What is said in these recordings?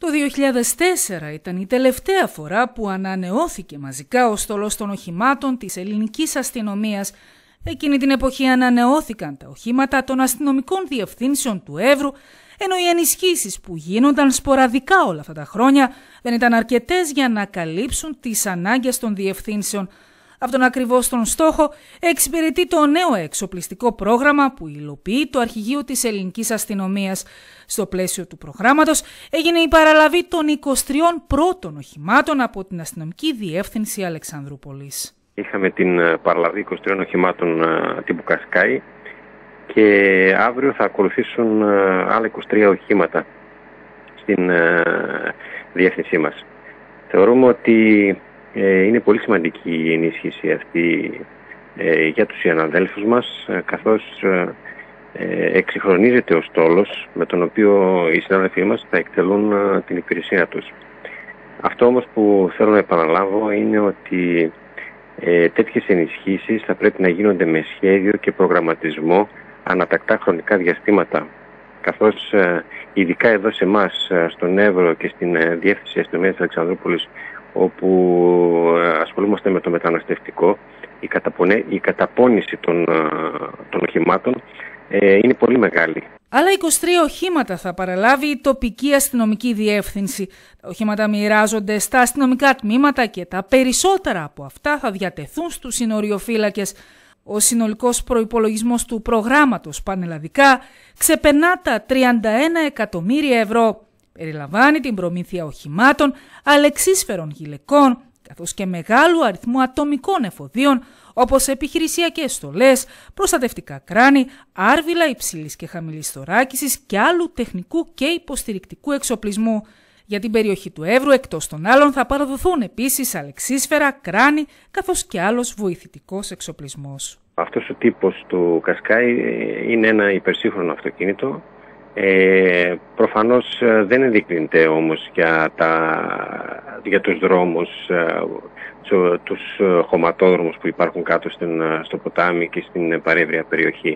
Το 2004 ήταν η τελευταία φορά που ανανεώθηκε μαζικά ο στόλος των οχημάτων της ελληνικής αστυνομίας. Εκείνη την εποχή ανανεώθηκαν τα οχήματα των αστυνομικών διευθύνσεων του Εύρου, ενώ οι ενισχύσεις που γίνονταν σποραδικά όλα αυτά τα χρόνια δεν ήταν αρκετές για να καλύψουν τις ανάγκες των διευθύνσεων. Αυτόν ακριβώς τον στόχο εξυπηρετεί το νέο εξοπλιστικό πρόγραμμα που υλοποιεί το Αρχηγείο της Ελληνικής Αστυνομίας. Στο πλαίσιο του προγράμματος έγινε η παραλαβή των 23 πρώτων οχημάτων από την Αστυνομική Διεύθυνση Αλεξανδρούπολης. Είχαμε την παραλαβή 23 οχημάτων τύπου Κασκάι και αύριο θα ακολουθήσουν άλλα 23 οχήματα στην διεύθυνσή μας. Θεωρούμε ότι είναι πολύ σημαντική η ενίσχυση αυτή για τους συναδέλφους μας, καθώς εξυγχρονίζεται ο στόλος με τον οποίο οι συνάδελφοί μας θα εκτελούν την υπηρεσία τους. Αυτό όμως που θέλω να επαναλάβω είναι ότι τέτοιες ενισχύσεις θα πρέπει να γίνονται με σχέδιο και προγραμματισμό ανατακτά χρονικά διαστήματα, καθώς ειδικά εδώ σε εμάς στον Εύρο και στην Διεύθυνση Αστυνομίας της Αλεξανδρούπολης, όπου ασχολούμαστε με το μεταναστευτικό, η καταπώνηση των οχημάτων είναι πολύ μεγάλη. Άλλα 23 οχήματα θα παραλάβει η τοπική αστυνομική διεύθυνση. Τα οχήματα μοιράζονται στα αστυνομικά τμήματα και τα περισσότερα από αυτά θα διατεθούν στους συνοριοφύλακες. Ο συνολικός προϋπολογισμός του προγράμματος πανελλαδικά ξεπερνά τα 31 εκατομμύρια ευρώ. Περιλαμβάνει την προμήθεια οχημάτων, αλεξίσφαιρων γυλαικών, καθώς και μεγάλου αριθμού ατομικών εφοδίων, όπως επιχειρησιακές στολές, προστατευτικά κράνη, άρβιλα υψηλής και χαμηλής θωράκισης και άλλου τεχνικού και υποστηρικτικού εξοπλισμού. Για την περιοχή του Εύρου, εκτός των άλλων, θα παραδοθούν επίσης αλεξίσφαιρα, κράνη, καθώς και άλλος βοηθητικός εξοπλισμός. Αυτός ο τύπος του Κασκάι είναι ένα υπερσύγχρονο αυτοκίνητο. Προφανώς δεν ενδείκνυται όμως για τους δρόμους, τους χωματόδρομους που υπάρχουν κάτω στο ποτάμι και στην παρέμβρια περιοχή.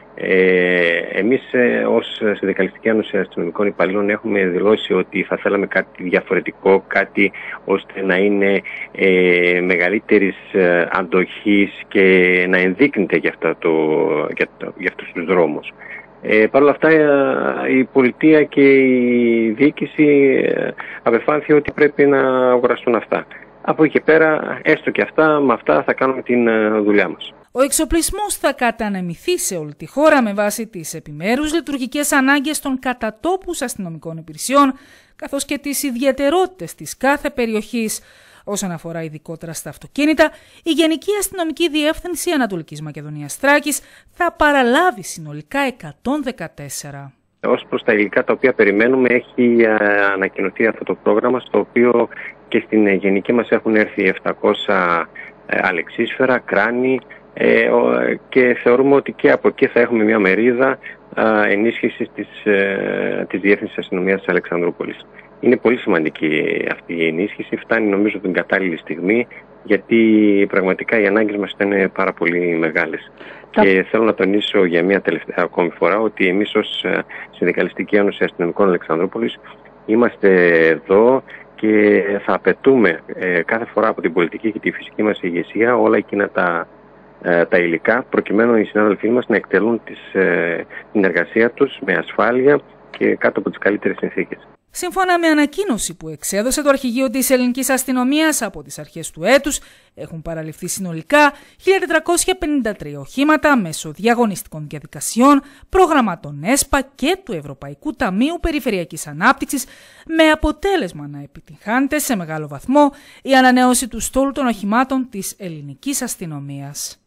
Εμείς ως Συνδικαλιστική Ένωση Αστυνομικών Υπαλλήλων έχουμε δηλώσει ότι θα θέλαμε κάτι διαφορετικό, κάτι ώστε να είναι μεγαλύτερης αντοχής και να ενδείκνυται για αυτούς τους δρόμους. Παρ' όλα αυτά η πολιτεία και η διοίκηση απεφάνθη ότι πρέπει να αγοραστούν αυτά. Από εκεί και πέρα, έστω και αυτά, με αυτά θα κάνουμε την δουλειά μας. Ο εξοπλισμός θα κατανεμηθεί σε όλη τη χώρα με βάση τις επιμέρους λειτουργικές ανάγκες των κατατόπους αστυνομικών υπηρεσιών, καθώς και τις ιδιαιτερότητες της κάθε περιοχής. Όσον αφορά ειδικότερα στα αυτοκίνητα, η Γενική Αστυνομική Διεύθυνση Ανατολικής Μακεδονίας Θράκης θα παραλάβει συνολικά 114. Ως προς τα υλικά τα οποία περιμένουμε, έχει ανακοινωθεί αυτό το πρόγραμμα, στο οποίο και στην γενική μας έχουν έρθει 700 αλεξίσφαιρα, κράνη, και θεωρούμε ότι και από εκεί θα έχουμε μια μερίδα ενίσχυσης της Διεύθυνσης Αστυνομίας της Αλεξανδρούπολης. Είναι πολύ σημαντική αυτή η ενίσχυση, φτάνει νομίζω την κατάλληλη στιγμή, γιατί πραγματικά οι ανάγκες μας ήταν πάρα πολύ μεγάλες. Και θέλω να τονίσω για μια τελευταία ακόμη φορά ότι εμείς ως Συνδικαλιστική Ένωση Αστυνομικών Αλεξανδρούπολης είμαστε εδώ και θα απαιτούμε κάθε φορά από την πολιτική και τη φυσική μας ηγεσία όλα εκείνα τα υλικά, προκειμένου οι συνάδελφοί μας να εκτελούν την εργασία τους με ασφάλεια και κάτω από τις καλύτερες συνθήκες. Σύμφωνα με ανακοίνωση που εξέδωσε το Αρχηγείο της Ελληνικής Αστυνομίας από τις αρχές του έτους, έχουν παραληφθεί συνολικά 1.453 οχήματα μέσω διαγωνιστικών διαδικασιών, προγραμμάτων ΕΣΠΑ και του Ευρωπαϊκού Ταμείου Περιφερειακής Ανάπτυξης, με αποτέλεσμα να επιτυγχάνεται σε μεγάλο βαθμό η ανανέωση του στόλου των οχημάτων της ελληνικής αστυνομίας.